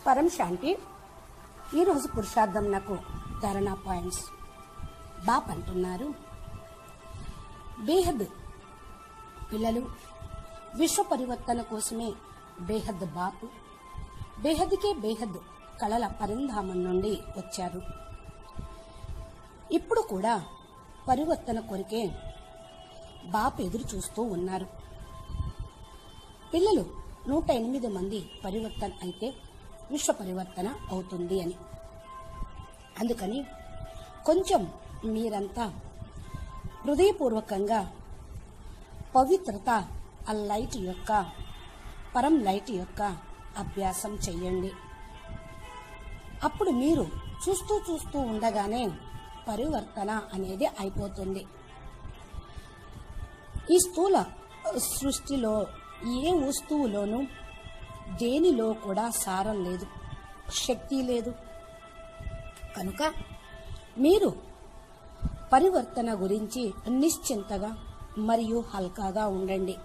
పరం శాంతి ఈరోజు పురుషార్థం నాకు ధారణా పాయింట్స్ బాప్ అంటున్నారు. బేహద్ పిల్లలు విశ్వ పరివర్తన కోసమే బేహద్ బాపు బేహద్కే బేహద్ కళల పరంధామం నుండి వచ్చారు. ఇప్పుడు కూడా పరివర్తన కొరికే బాపు ఎదురు చూస్తూ ఉన్నారు. పిల్లలు 108 మంది పరివర్తన అయితే విశ్వ పరివర్తన అవుతుంది అని. అందుకని కొంచెం మీరంతా హృదయపూర్వకంగా పవిత్రత ఆ లైట్ యొక్క పరం లైట్ యొక్క అభ్యాసం చెయ్యండి. అప్పుడు మీరు చూస్తూ చూస్తూ ఉండగానే పరివర్తన అనేది అయిపోతుంది. ఈ స్థూల సృష్టిలో ఏ వస్తువులోనూ దేనిలో కూడా సారం లేదు, శక్తి లేదు. కనుక మీరు పరివర్తన గురించి నిశ్చింతగా మరియు హల్కాగా ఉండండి.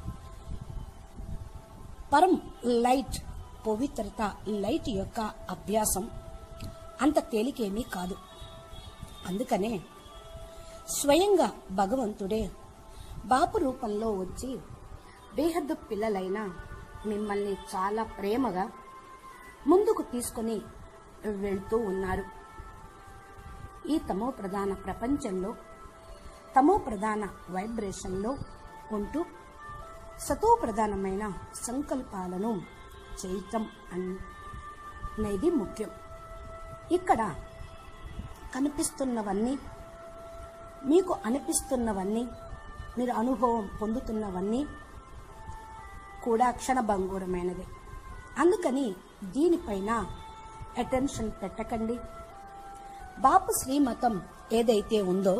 పరం లైట్ పవిత్రత లైట్ యొక్క అభ్యాసం అంత తేలికేమీ కాదు. అందుకనే స్వయంగా భగవంతుడే బాపు రూపంలో వచ్చి బేహద్దు పిల్లలైన మిమ్మల్ని చాలా ప్రేమగా ముందుకు తీసుకుని వెళ్తూ ఉన్నారు. ఈ తమో ప్రధాన ప్రపంచంలో తమో ప్రధాన వైబ్రేషన్లో ఉంటూ సతో ప్రధానమైన సంకల్పాలను చేయటం అనేది ముఖ్యం. ఇక్కడ కనిపిస్తున్నవన్నీ, మీకు అనిపిస్తున్నవన్నీ, మీరు అనుభవం పొందుతున్నవన్నీ కూడా క్షణభంగూరమైనది. అందుకని దీనిపైన అటెన్షన్ పెట్టకండి. బాపు శ్రీమతం ఏదైతే ఉందో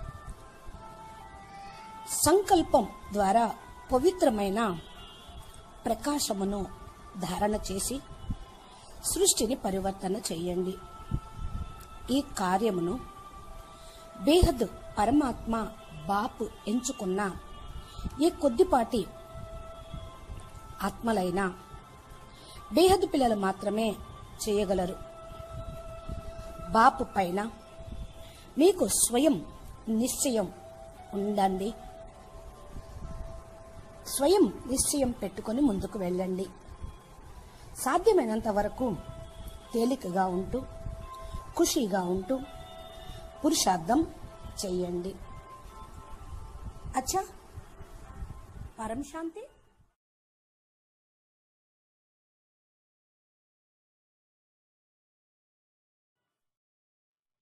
సంకల్పం ద్వారా పవిత్రమైన ప్రకాశమును ధారణ చేసి సృష్టిని పరివర్తన చేయండి. ఈ కార్యమును బేహద్ పరమాత్మ బాపు ఎంచుకున్న ఏ కొద్దిపాటి ఆత్మలైన బేహద్ పిల్లలు మాత్రమే చేయగలరు. బాపు పైన మీకు స్వయం నిశ్చయం ఉండండి. స్వయం నిశ్చయం పెట్టుకొని ముందుకు వెళ్ళండి. సాధ్యమైనంత వరకు తేలికగా ఉంటూ ఖుషీగా ఉంటూ పురుషార్థం చెయ్యండి. అచ్చా, పరం శాంతి.